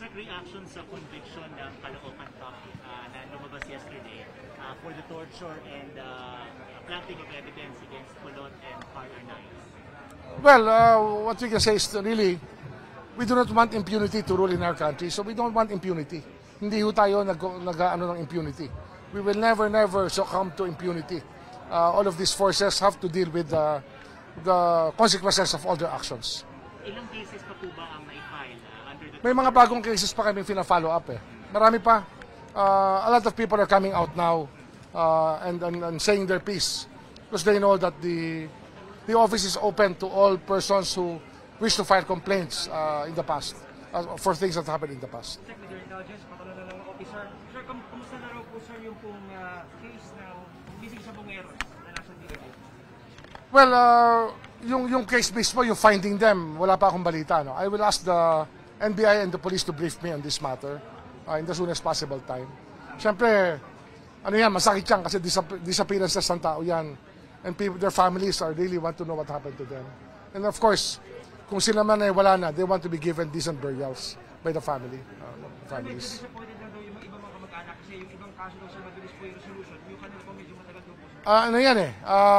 Sa reaction sa conviction ng Caloocan Top na lumabas yesterday for the torture and planting of evidence against Colon and Arnaiz? Well, what we can say is really, we do not want impunity to rule in our country, so we don't want impunity. Hindi ho tayo nag-ano ng impunity. We will never succumb to impunity. All of these forces have to deal with the consequences of all their actions. Ilang cases pa po ba ang na-file under the... May mga bagong cases pa kami fina-follow up eh. Marami pa. A lot of people are coming out now and saying their piece because they know that the office is open to all persons who wish to file complaints in the past for things that happened in the past. Sir, Major Intelligence, patuloy na lang ang officer. Sir, kamusta na raw po sir yung pong case na missing sa Bungeros na nasa DOJ? Well, yung case mismo, yung finding them, wala pa akong balita. No? I will ask the NBI and the police to brief me on this matter in the soonest possible time. Siyempre, ano yan, masakit yan kasi disappearances ng tao yan. And their families really want to know what happened to them. And of course, kung sila man ay wala na, they want to be given decent burials by the families. Medyo disappointed na daw yung ibang mga kamag-anak kasi yung ibang kaso daw sa mabilis po yung resolution. Yung kanila po medyo matagal daw po sir. Ano yan eh,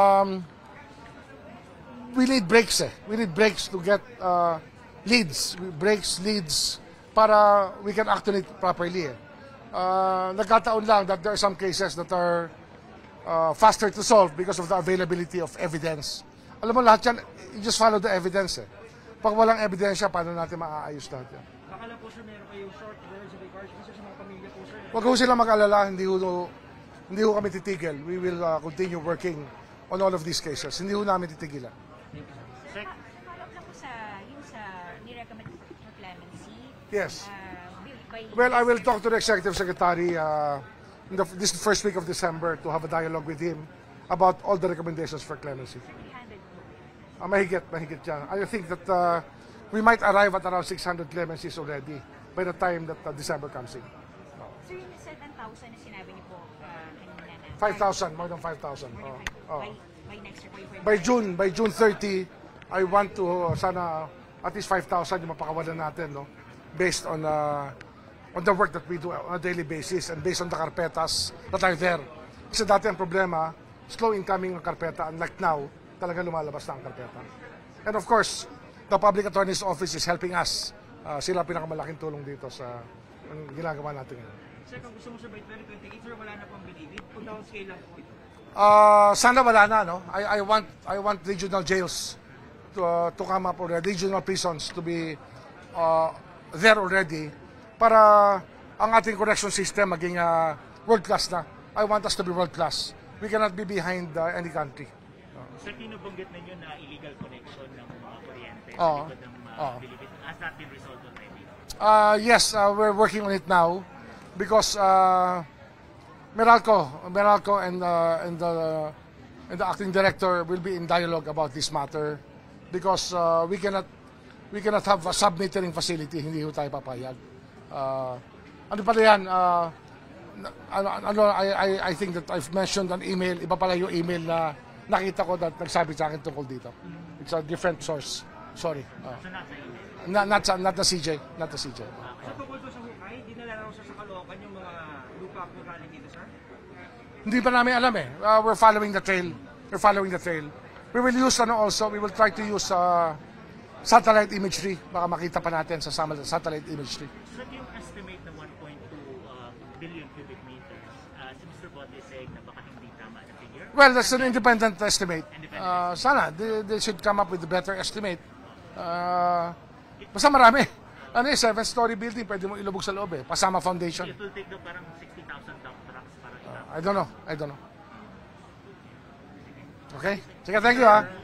we need breaks eh. We need breaks to get leads, para we can act on it properly eh. Nagkataon lang that there are some cases that are faster to solve because of the availability of evidence. Alam mo lahat yan, you just follow the evidence eh. Pag walang ebidensya, paano natin maaayos lahat yan? Akala po sir meron kayong short words of regards po sir sa mga pamilya po sir. Huwag ho sila mag-alala, hindi ho kami titigil. We will continue working on all of these cases. Hindi ho namin titigilan. Follow up lang po sa ni-recommend for clemency. Yes. By Well, I will talk to the Executive Secretary in this first week of December to have a dialogue with him about all the recommendations for clemency. Mahigit yan. I think that we might arrive at around 600 clemencies already by the time that December comes in. Sir, yung 7,000 na sinabi niyo po kanina na 5,000, more than 5,000. by next year, By June 30, I want to sana at least 5,000 yung mapakawalan natin, no? Based on the work that we do on a daily basis and based on the carpetas that are there. Kasi dati ang problema, slow incoming ng karpeta, unlike now, talaga lumalabas na ang karpeta. And of course, the Public Attorney's Office is helping us. Sila pinakamalaking tulong dito sa ginagawa natin ngayon. Sir, kung gusto mo sir by 2028 sir, wala na pong bilibid. Kung downscale lang po ito. Sana wala na, no? I want regional jails to come up already, regional prisons to be there already para ang ating correction system maging world-class na. I want us to be world-class. We cannot be behind any country. Sir, pinubanggit ninyo na illegal connection ng mga kuryente sa likod ng bilibid. Has that been resolved already? Yes, we're working on it now because Meralco and the acting director will be in dialogue about this matter because we cannot have a sub-metering facility, hindi ho tayo papayag. Ano pala yan? I think that I've mentioned an email, iba pala yung email na nakita ko that nagsabi sa akin tungkol dito. It's a different source. Sorry. So Not the CJ. Sir, tungkol po sa hukay, dinala raw sir sa Caloocan yung mga lupa po galing dito sir? Hindi pa namin alam eh. We're following the trail. We will use we will try to use satellite imagery. Baka makita pa natin sa satellite imagery. Sir, yung estimate na 1.2 billion cubic meters, si Mr. Bote is saying na baka hindi tama na figure? Well, that's an independent estimate. Sana, they should come up with a better estimate. Basta marami. Ano eh, 7-story building, pwede mo ilubog sa loob eh. Pasama foundation. It will take daw parang 60,000 dump trucks para I don't know. Okay? Sige, thank you ha.